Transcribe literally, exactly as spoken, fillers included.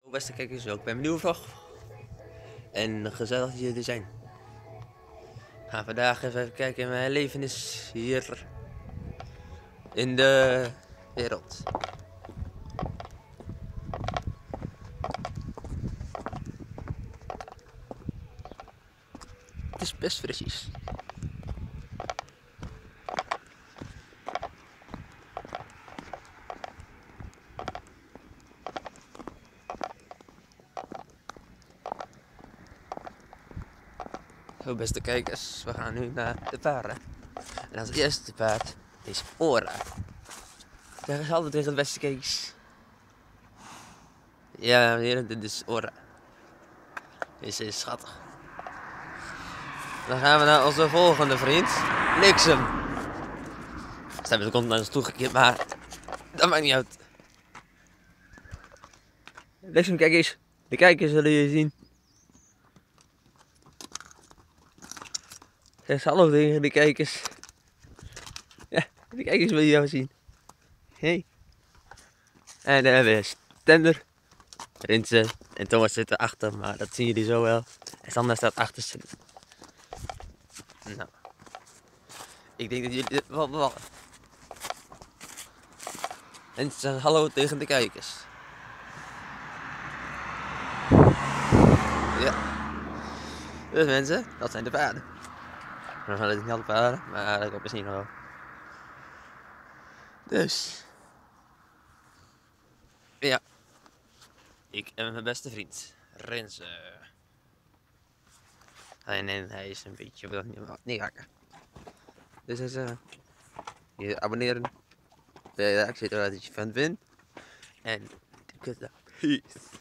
Beste kijkers, welkom bij mijn nieuwe vlog. En gezellig dat jullie er zijn. We gaan vandaag even kijken in mijn leven is hier in de wereld. Het is best frisjes. Zo beste kijkers, we gaan nu naar de paarden. En als eerste paard is Ora. Zeg eens altijd tegen de beste kijkers. Ja meneer, dit is Ora. Deze is schattig. Dan gaan we naar onze volgende vriend, Bliksem. Ze komt naar ons toegekeerd, maar dat maakt niet uit. Bliksem, kijk eens. De kijkers zullen je zien. Zeg hallo tegen de kijkers. Ja, de kijkers willen jou zien. Hey. En dan hebben we Stender, Rinse en Thomas zitten achter, maar dat zien jullie zo wel. En Sander staat achter zitten. Nou, ik denk dat jullie dit wel bevallen. En zeg hallo tegen de kijkers. Ja. Dus mensen, dat zijn de paarden. We gaan het niet alle paarden, maar dat komt misschien nog wel. Dus. Ja. Ik en mijn beste vriend, Renze. En, en hij is een beetje op dat niet hakken. Dus hij zegt, je abonneren. De reactie dat je fan vindt. En ik het Peace.